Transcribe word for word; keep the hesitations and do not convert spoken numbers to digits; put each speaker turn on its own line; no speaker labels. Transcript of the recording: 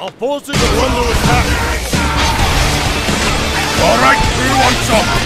Our forces are under attack!
Alright, who wants some?